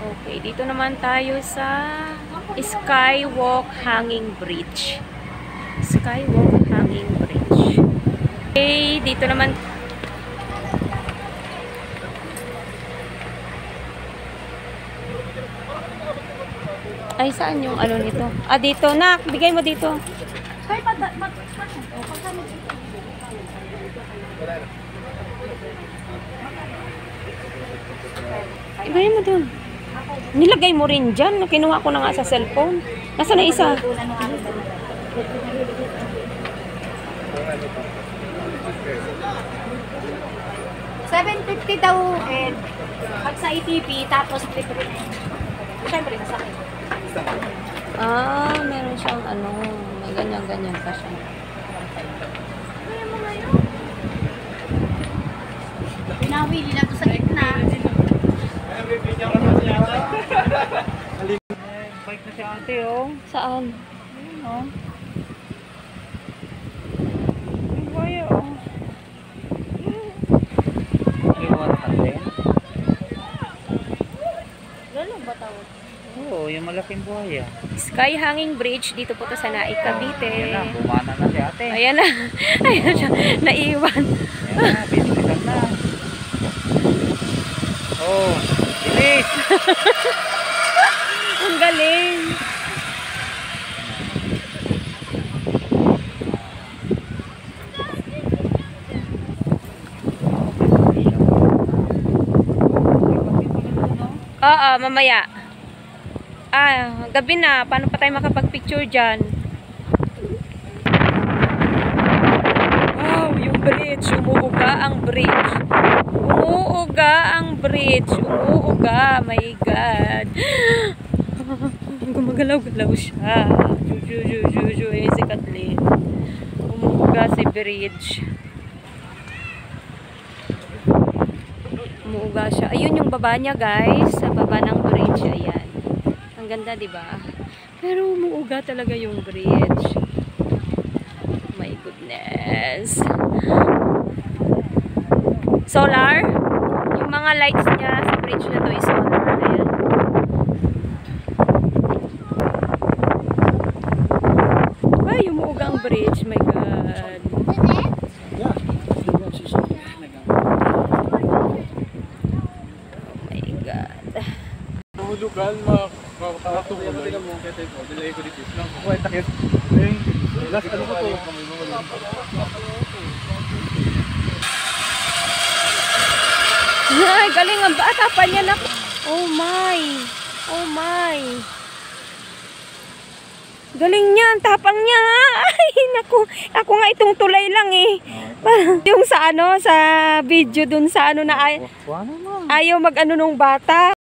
Okay, dito naman tayo sa Skywalk Hanging Bridge. Skywalk Hanging Bridge. Okay, dito naman. Ay, saan yung ano nito? Ah, dito. Nak, bigay mo dito. Ibigay mo dun. Nilagay mo rin dyan. Kinuha ko na nga sa cellphone. Nasaan na isa? $750 daw pag sa ETP, tapos libre. Siyempre, sa akin. Ah, meron siyang ano, may ganyan-ganyan pa siya. Kaya mo ngayon. Pinawili na to sa gitna. Bike na si ate, oh. Saan? Ayun, oh. Ay, buhaya, oh. Iwan kasi. Lalo ba tawag? Oo, yung malaking buhaya. Sky Hanging Bridge, dito po to sa Naik, Cavite. Ayan na, bumana na si ate. Ayan na. Ayan siya. Naiwan. Ayan na, binibisan na. Oh, bilis! Ang galing. Oo, mamaya. Ah, gabi na. Paano pa tayo makapag-picture dyan? Wow, yung bridge. Umuuga ang bridge. Umuuga ang bridge. Umuuga. My God. Gumagalaw-galaw siya. Juju. Ayun si Kathleen. Umuuga si bridge. Umuuga siya. Ayun yung baba niya, guys. Sa baba ng bridge. Ayan. Ang ganda, di ba? Pero umuuga talaga yung bridge. My goodness. Solar? Yung mga lights niya sa bridge na to is solar. Ayan. Ay, umuuga ang bridge. My God. Lugan makakatulog mo kaya tayo dilay ko dito lang ko ay takit last ano ko to Ay, galing ang bata pa niya na. Oh my. Galing niya, ang tapang niya. Ay, naku. Ako nga itong tulay lang eh. Yung sa ano, sa video dun sa ano na ayaw mag ano nung bata.